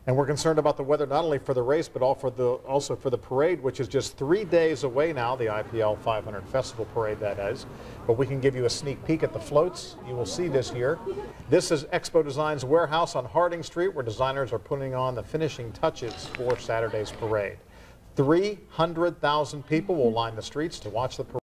And we're concerned about the weather not only for the race, but also for the parade, which is just 3 days away now, the IPL 500 Festival Parade, that is. But we can give you a sneak peek at the floats you will see this year. This is Expo Design's warehouse on Harding Street, where designers are putting on the finishing touches for Saturday's parade. 300,000 people will line the streets to watch the parade.